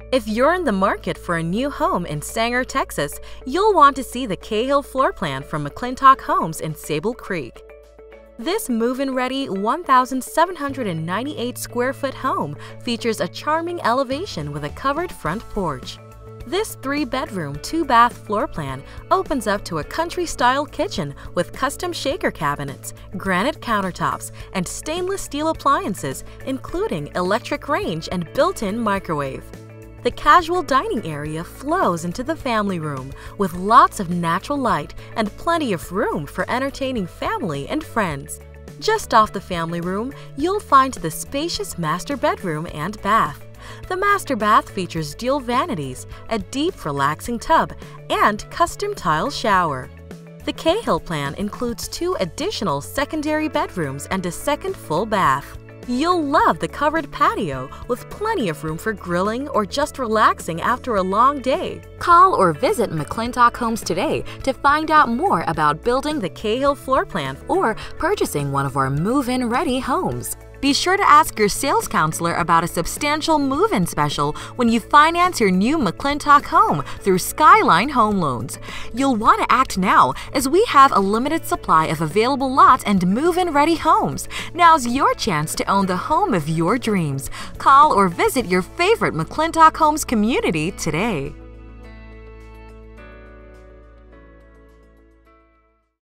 If you're in the market for a new home in Sanger, Texas, you'll want to see the Cahill floor plan from McClintock Homes in Sable Creek. This move-in-ready 1,798 square foot home features a charming elevation with a covered front porch. This 3-bedroom, 2-bath floor plan opens up to a country-style kitchen with custom shaker cabinets, granite countertops, and stainless steel appliances, including electric range and built-in microwave. The casual dining area flows into the family room with lots of natural light and plenty of room for entertaining family and friends. Just off the family room, you'll find the spacious master bedroom and bath. The master bath features dual vanities, a deep, relaxing tub, and custom tile shower. The Cahill plan includes 2 additional secondary bedrooms and a second full bath. You'll love the covered patio with plenty of room for grilling or just relaxing after a long day. Call or visit McClintock Homes today to find out more about building the Cahill floor plan or purchasing one of our move-in ready homes. Be sure to ask your sales counselor about a substantial move-in special when you finance your new McClintock home through Skyline Home Loans. You'll want to act now as we have a limited supply of available lots and move-in ready homes. Now's your chance to own the home of your dreams. Call or visit your favorite McClintock Homes community today.